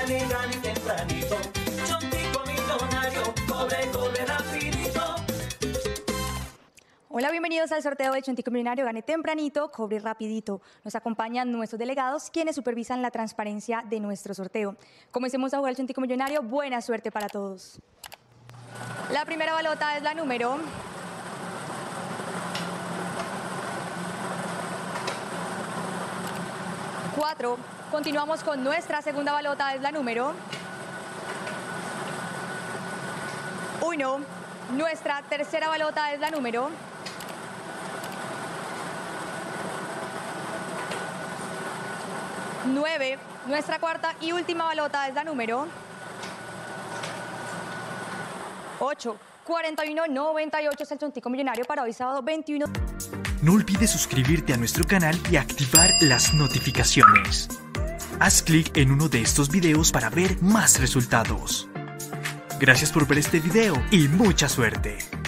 gane tempranito. Chontico millonario, cobre rapidito. Hola, bienvenidos al sorteo del Chontico Millonario Gane Tempranito, Cobre Rapidito. Nos acompañan nuestros delegados, quienes supervisan la transparencia de nuestro sorteo. Comencemos a jugar el Chontico Millonario. Buena suerte para todos. La primera balota es la número 4. Continuamos con nuestra segunda balota, es la número 1. Nuestra tercera balota es la número 9. Nuestra cuarta y última balota es la número 8. 4198 es el Chontico Millonario para hoy sábado 21. No olvides suscribirte a nuestro canal y activar las notificaciones. Haz clic en uno de estos videos para ver más resultados. Gracias por ver este video y mucha suerte.